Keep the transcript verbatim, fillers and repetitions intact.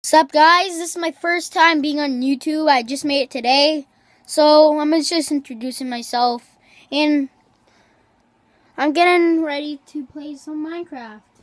What's up, guys? This is my first time being on YouTube. I just made it today. So, I'm just introducing myself. And I'm getting ready to play some Minecraft.